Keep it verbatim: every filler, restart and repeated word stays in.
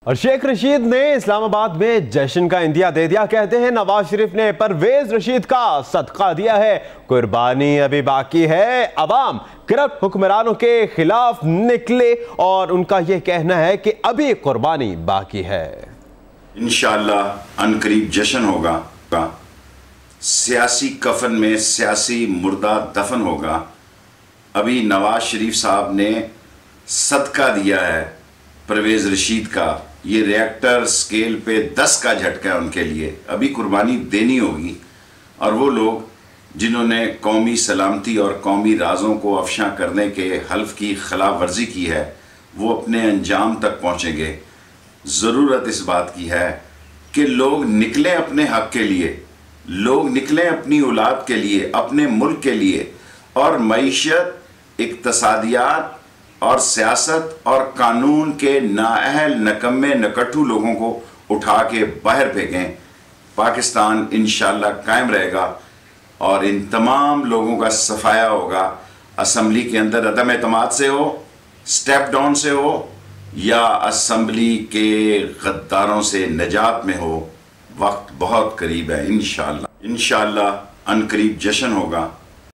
और शेख रशीद ने इस्लामाबाद में जश्न का इंदिया दे दिया। कहते हैं नवाज शरीफ ने परवेज रशीद का सदका दिया है, कुर्बानी अभी बाकी है। अवाम करप्ट हुक्मरानों के खिलाफ निकले और उनका यह कहना है कि अभी कुर्बानी बाकी है। इंशाअल्लाह अनकरीब जश्न होगा, सियासी कफन में सियासी मुर्दा दफन होगा। अभी नवाज शरीफ साहब ने सदका दिया है परवेज रशीद का, ये रिएक्टर स्केल पे दस का झटका है उनके लिए। अभी कुर्बानी देनी होगी और वो लोग जिन्होंने कौमी सलामती और कौमी राजों को अफशा करने के हल्फ की खिलाफ वर्जी की है वो अपने अंजाम तक पहुँचेंगे। ज़रूरत इस बात की है कि लोग निकलें अपने हक़ के लिए, लोग निकलें अपनी औलाद के लिए, अपने मुल्क के लिए, और मईशत, इक़्तिसादियात और सियासत और कानून के नाअहल नकम्मे नकट्ठू लोगों को उठा के बाहर फेंकें। पाकिस्तान इंशाअल्लाह कायम रहेगा और इन तमाम लोगों का सफाया होगा। असम्बली के अंदर अदम एतमाद से हो, स्टेप डाउन से हो, या असम्बली के गद्दारों से नजात में हो, वक्त बहुत करीब है। इंशाअल्लाह इंशाअल्लाह अनकरीब जश्न होगा।